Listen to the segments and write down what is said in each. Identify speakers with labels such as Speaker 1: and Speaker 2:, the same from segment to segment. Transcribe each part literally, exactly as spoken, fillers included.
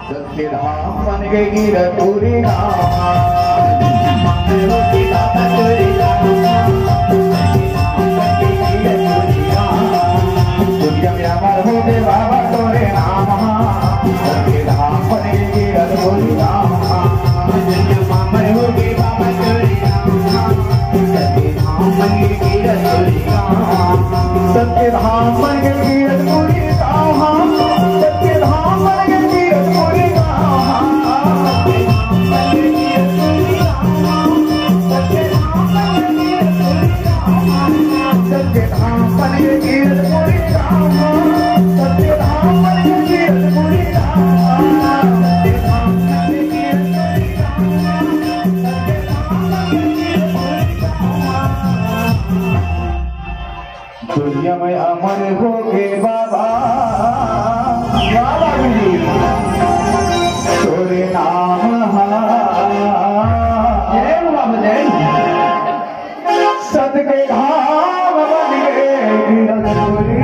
Speaker 1: सत्य धाम बन गई गिरपुरी दुनिया में अमर हो गए बाबा तोरे नाम सत्य धाम बन गई गिरपुरी अमर हो गए बाबा तोरे नाम सत्य धाम बन गई गिरपुरी सत्य धाम बन गई गिरपुरी सत्य धाम बन गई गिरपुरी सत्य धाम बन गई गिरपुरी सत्य धाम बन गई गिरपुरी दुनिया में अमर हो गए बाबा बाबा जी तोरे नाम सदके धाम बन गए गिरपुरी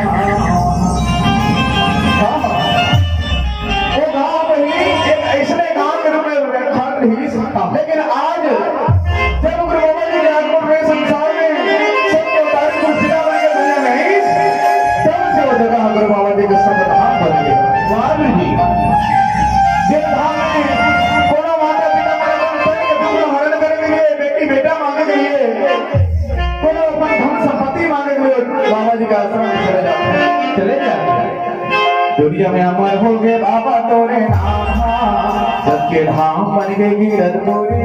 Speaker 1: वो गाँव ही एक ऐसे गाँव के रूप में खड़ ही सकता, लेकिन आज जब गुरु बाबा जी के आगमन में संसार में सबको तारीफ कुर्सियां बन के दुनिया में ही तब से वो जगह गुरु बाबा जी के सब धाम बन गए। वाह जी जिस धाम में कोनो माता पिता मारे के दूसरा हरण करने के लिए बेटी बेटा मांगने के लिए कोनो अपन धन संपत्ति मांगने के लिए बाबा जी का आश्रम में चले जाते हैं चले जाते हैं। दुनिया में अमर हो गए बाबा तोरे नाम सत्य धाम बन गए गिरपुरी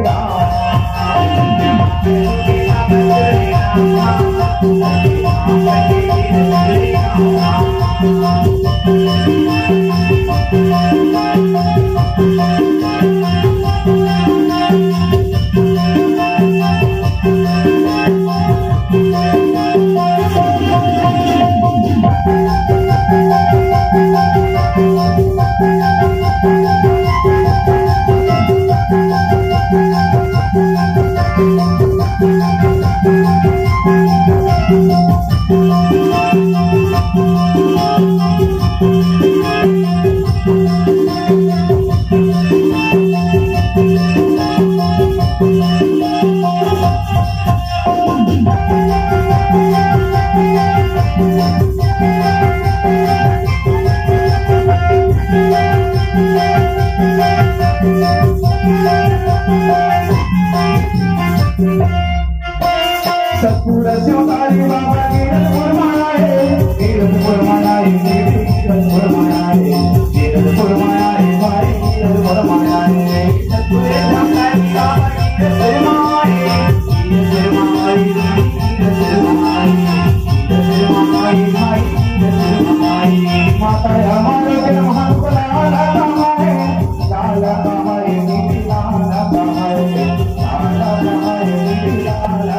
Speaker 1: सतपुरा शिवकारी बाबा गिरपुर माया गिरपुर माया गिरपुर माया गिरपुर माया भाई गिरपुर माया सतपुरे शिवकारी बाबा गिरपुर माया गिरपुर माया गिरपुर माया गिरपुर माया भाई गिरपुर माया माता हमारे के महान को लाला कहाए लाला कहाए लाला कहाए लाला कहाए लाला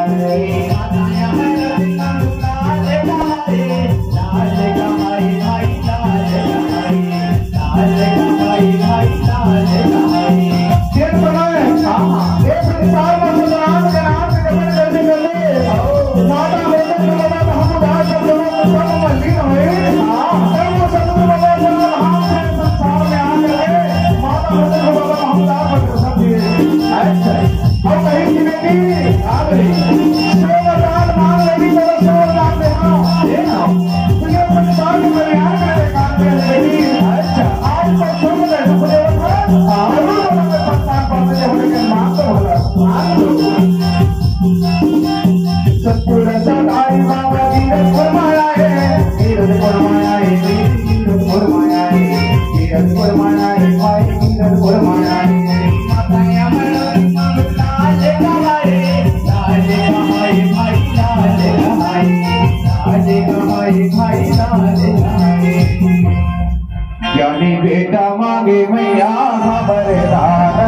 Speaker 1: ज्ञानी बेटा मांगे मैया खबरदार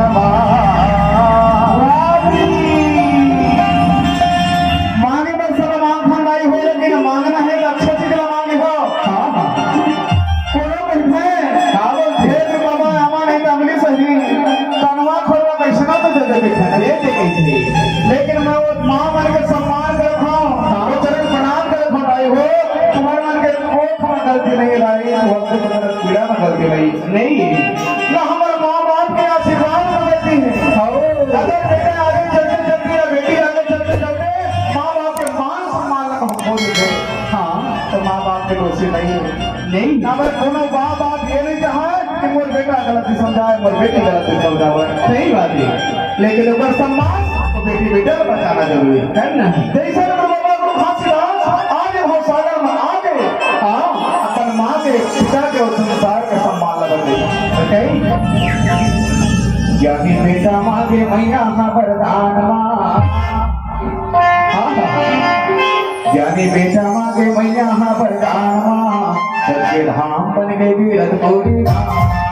Speaker 1: मांगे बस सब मांग खंडाई हो, लेकिन मांगना है तो अच्छे चीज मांगे हो। बाबा आमा नहीं तो अगली सही कनवा खोलवा कैसा तो दे दे लेकिन मैं वो माँ मन के सम्मान कर रखा हूँ, चरण प्रणाम कर रखा हो तुम्हारे मन के गलती नहीं लाई, वक्त पर पीड़ा में गलती नहीं
Speaker 2: नहीं
Speaker 1: ना हमारे माँ बाप के आशीर्वाद में गलती है। अगर बेटे आगे चलते चलते या बेटी आगे चलते चलते माँ बाप के मान सम्मान हम खो देते, हाँ तो माँ बाप के दोषी नहीं है।
Speaker 2: नहीं
Speaker 1: हमारे दोनों माँ बाप ये नहीं चाहे कि मोर बेटा गलती समझाए, मोर बेटी गलती समझावे,
Speaker 2: सही बात है।
Speaker 1: लेकिन ऊपर सम्मान तो बेटी बेटे को बचाना जरूरी है।
Speaker 2: करना
Speaker 1: जैसे बाबा गुरु घासीदास आगे भाव सागर में आगे हाँ अपन माँ के पिता के और संसार के सम्मान लगा दे। ज्ञानी बेटा मांगे मैया वरदान माँ, ज्ञानी बेटा मांगे मैया वरदान माँ, सच्चे धाम बन गए वीरत कोरी माँ।